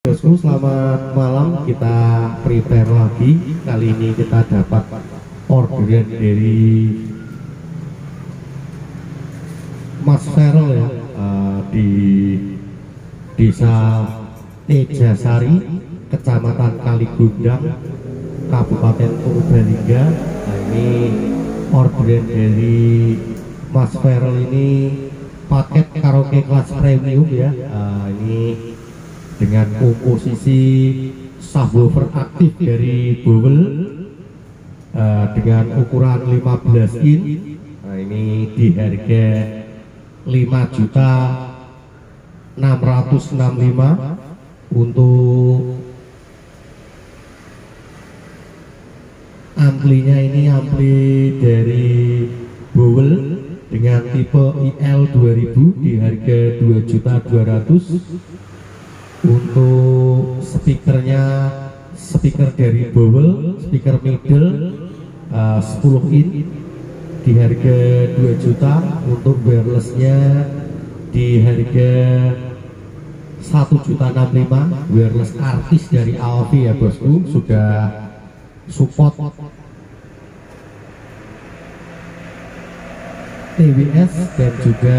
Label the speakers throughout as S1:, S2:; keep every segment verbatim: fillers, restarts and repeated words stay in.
S1: Bosku, selamat malam. Kita prepare lagi. Kali ini kita dapat orderan dari Mas Ferel ya, uh, di Desa Tejasari, Kecamatan Kaligundang, Kabupaten Purbalingga. Nah, ini orderan dari Mas Ferel ini paket karaoke kelas premium ya. Uh, ini dengan komposisi subwoofer aktif dari Bowel uh, dengan ukuran lima belas in. Nah, ini di harga lima juta enam ratus enam puluh lima. Untuk amplinya ini ampli dari Bowel dengan tipe I L dua ribu di harga dua juta dua ratus ribu. Untuk speakernya, speaker dari Bowel, speaker middle uh, sepuluh in di harga dua juta. Untuk wirelessnya di harga satu juta enam puluh lima. Wireless artis dari Alfi ya bosku, sudah support T W S dan juga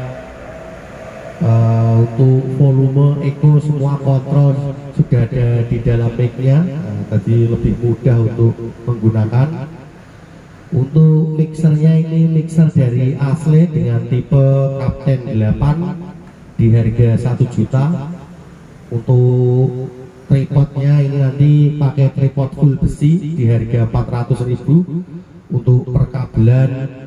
S1: Uh, untuk volume, echo, semua kontrol sudah ada di dalam mic-nya. Nah, tadi lebih mudah untuk menggunakan. Untuk mixernya ini mixer dari Asle dengan tipe Captain delapan di harga satu juta. Untuk tripodnya ini nanti pakai tripod full besi di harga empat ratus ribu. Untuk perkabelan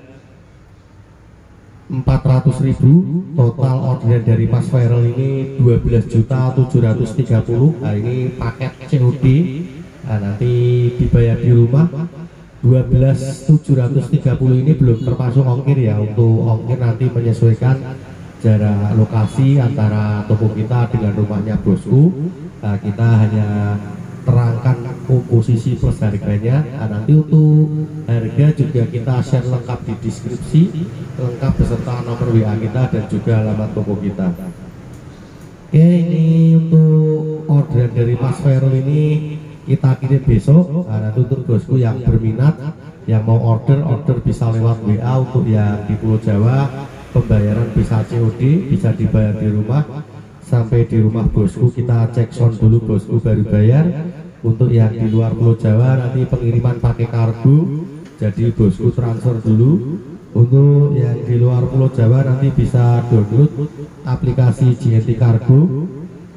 S1: empat ratus ribu. Total orderan dari Mas Ferel ini dua belas juta tujuh ratus tiga puluh. Nah, ini paket C O D. Nah, nanti dibayar di rumah. Dua belas juta tujuh ratus tiga puluh ini belum termasuk ongkir ya. Untuk ongkir nanti menyesuaikan jarak lokasi antara toko kita dengan rumahnya bosku. Nah, kita hanya terangkan komposisi plus harganya. Nah, nanti untuk harga juga kita share lengkap di deskripsi, lengkap beserta nomor W A kita dan juga alamat toko kita. Oke, ini untuk orderan dari Mas Ferel ini kita kirim besok. Nah, nanti untuk bosku yang berminat, yang mau order, order bisa lewat W A. Untuk yang di Pulau Jawa, pembayaran bisa C O D, bisa dibayar di rumah. Sampai di rumah bosku kita cek sound dulu bosku baru bayar. Untuk yang di luar Pulau Jawa nanti pengiriman pakai kargo, jadi bosku transfer dulu. Untuk yang di luar Pulau Jawa nanti bisa download aplikasi J N T Cargo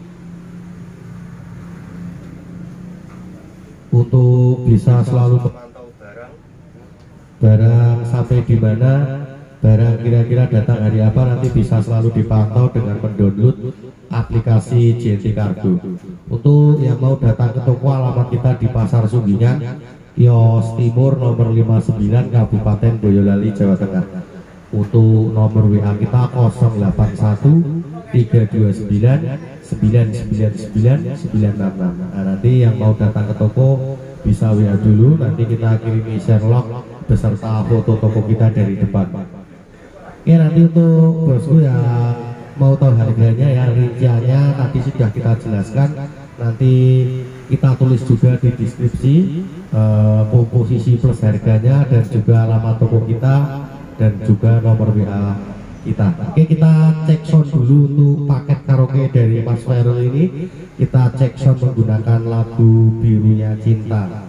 S1: untuk bisa selalu memantau barang barang sampai di mana, barang kira-kira datang hari apa, nanti bisa selalu dipantau dengan mendownload aplikasi J N T Cargo. Untuk yang mau datang ke toko, alamat kita di Pasar Sunggingan, Kios Timur nomor lima puluh sembilan, Kabupaten Boyolali, Jawa Tengah. Untuk nomor W A kita nol delapan satu tiga dua sembilan sembilan sembilan sembilan sembilan enam enam. Nah, nanti yang mau datang ke toko bisa W A dulu, nanti kita kirimi Sherlock beserta foto toko kita dari depan. Oke, nanti untuk bosku yang mau tahu harganya ya, rinciannya tadi sudah kita jelaskan. Nanti kita tulis juga di deskripsi eh, komposisi plus harganya dan juga alamat toko kita dan juga nomor W A kita. Oke, kita cek sound dulu untuk paket karaoke dari Mas Ferel ini. Kita cek sound menggunakan lagu Birunya Cinta.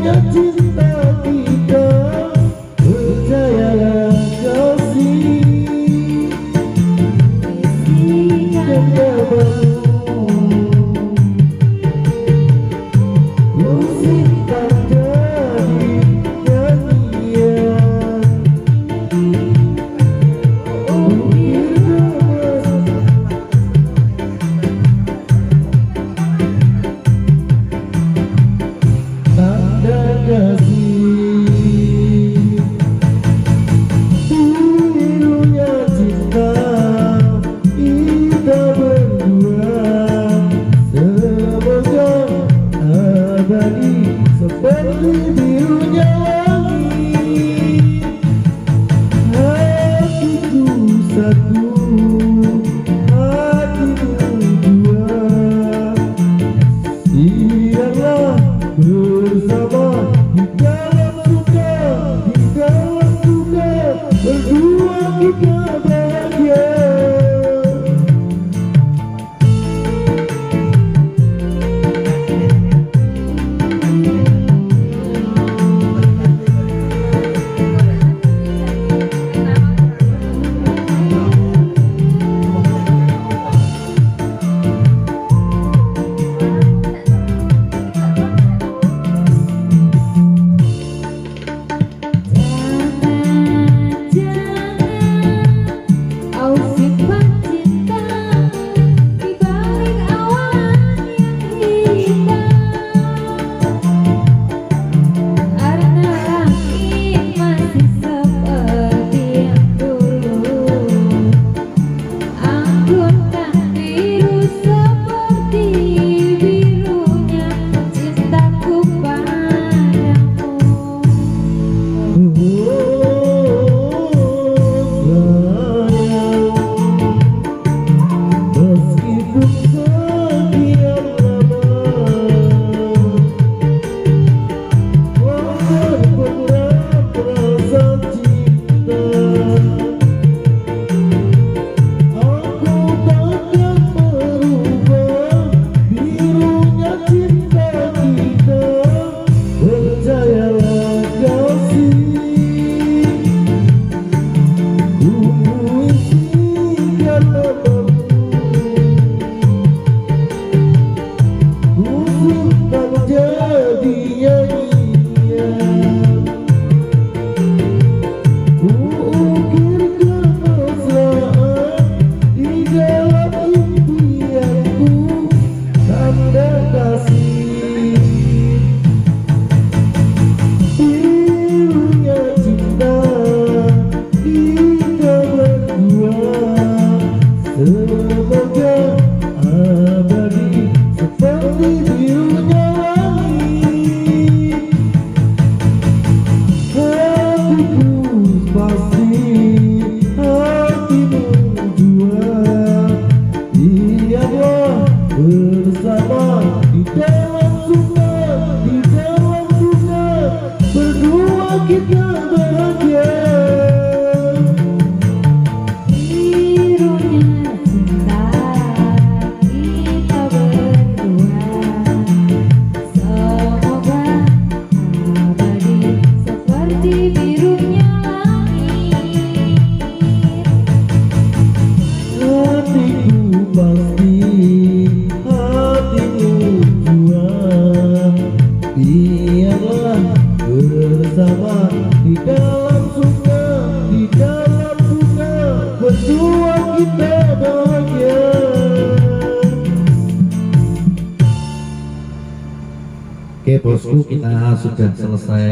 S1: Oke bosku, kita sudah selesai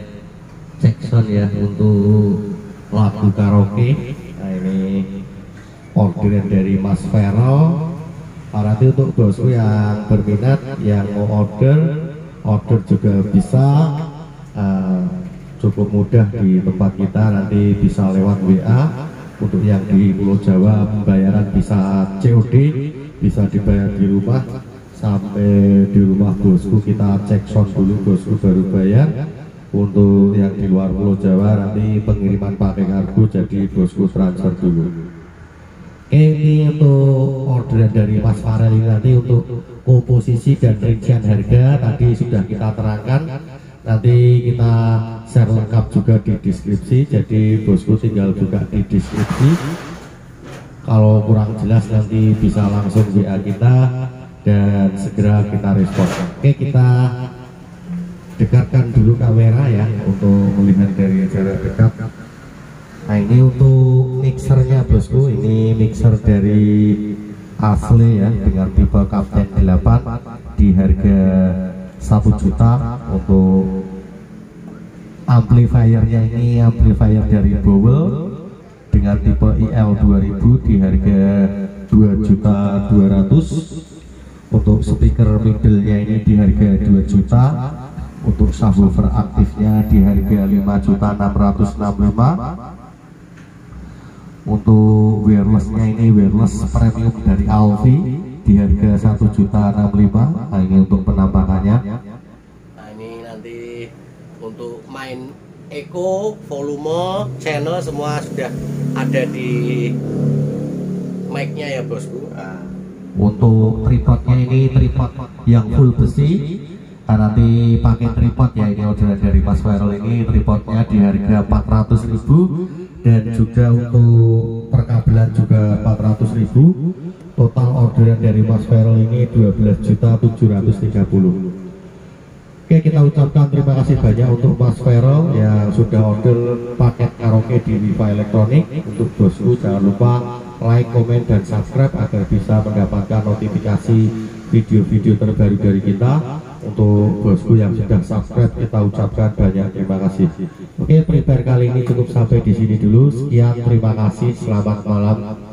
S1: cek sound ya untuk lagu karaoke. Nah ini orderan dari Mas Vero. Nanti untuk bosku yang berminat, yang mau order, order juga bisa. Uh, cukup mudah di tempat kita, nanti bisa lewat W A. Untuk yang di Pulau Jawa, pembayaran bisa C O D, bisa dibayar di rumah. Sampai di rumah bosku kita cek sound dulu, bosku baru bayar. Untuk yang di luar Pulau Jawa nanti pengiriman pakai kargo, jadi bosku transfer dulu. Oke, ini untuk orderan dari Mas Farel ini nanti untuk komposisi dan rincian harga tadi sudah kita terangkan. nanti kita share lengkap juga di deskripsi, jadi bosku tinggal buka di deskripsi. Kalau kurang jelas nanti bisa langsung W A kita dan segera kita respon. Oke, kita dekatkan dulu kamera ya untuk melihat dari jarak dekat. Nah, ini untuk mixernya bosku, ini mixer dari asli ya dengan tipe Captain delapan di harga satu juta. Untuk amplifiernya ini amplifier dari Bowel dengan tipe I L dua ribu di harga dua juta dua ratus ribu. Untuk speaker middle-nya ini di harga dua juta. Untuk subwoofer aktifnya di harga lima juta enam ratus enam puluh lima ribu. Untuk wirelessnya ini wireless premium dari Alfi di harga satu juta enam puluh lima ribu. Nah, ini untuk penampakannya. Nah, ini nanti untuk main echo, volume, channel semua sudah ada di mic-nya ya bosku. Nah, untuk tripodnya ini tripod yang full besi. Nah, nanti pakai tripod ya, ini orderan dari Mas Viral, ini tripodnya di harga empat ratus ribu dan juga untuk perkabelan juga empat ratus ribu. Total orderan dari Mas Viral ini dua belas juta tujuh ratus tiga puluh. Oke, kita ucapkan terima kasih banyak untuk Mas Viral yang sudah order paket karaoke di Wifi Elektronik. Untuk bosku jangan lupa like, komen, dan subscribe agar bisa mendapatkan notifikasi video-video terbaru dari kita. Untuk bosku yang sudah subscribe kita ucapkan banyak terima kasih. Oke, prepare kali ini cukup sampai di sini dulu. Sekian, terima kasih, selamat malam.